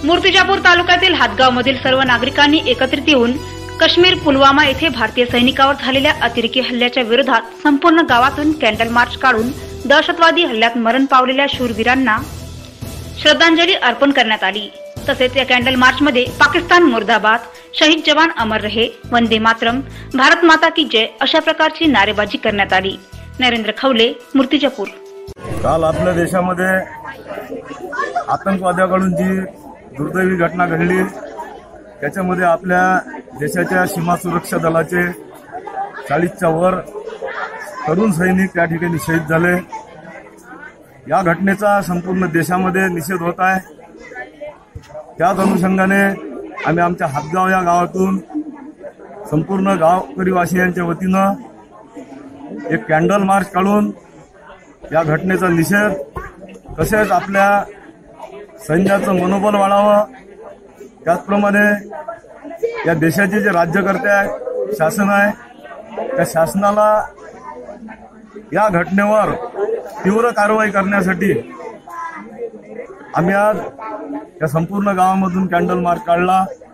मूर्तिजापूर तालुक्यातील हातगावमधील सर्व नागरिकांनी एकत्रित येऊन काश्मीर पुलवामा येथे भारतीय सैनिकावर झालेल्या अतिरेकी हल्ल्याच्या विरोधात संपूर्ण गावातून कॅन्डल मार्च काढून दहशतवादी हल्ल्यात मरण पावलेल्या शूरवीरांना श्रद्धांजली अर्पण करण्यात आली। तसेच या कॅन्डल मार्च मध्ये पाकिस्तान मुर्दाबाद, शहीद जवान अमर रहे, वंदे मातरम, भारत माता की जय अशा प्रकारची नारेबाजी करण्यात आली। नरेंद्र खवले, मूर्तिजापूर। काल आपल्या देशामध्ये आतंकवाद्याकडून जी दुर्दैवी घटना घडली त्याच्यामध्ये आपल्या देशाच्या सीमा सुरक्षा दलाचे 40च्या वर तरुण सैनिक त्या ठिकाणी शहीद झाले। या घटनेचा संपूर्ण देशामध्ये निषेध होत आहे। त्याच अनुषंगाने आम्ही आमच्या हातगाव या गावातून संपूर्ण गावकरीवासियांच्या वतीनं एक कॅन्डल मार्च काढून या घटनेचा निषेध, तसेच आपल्या सैन्याचं मनोबल वाढावं, त्याचप्रमाणे या देशाचे जे राज्यकर्ते आहे, शासन आहे, त्या शासनाला या घटनेवर तीव्र कारवाई करण्यासाठी आम्ही आज या संपूर्ण गावामधून कॅन्डल मार्च काढला।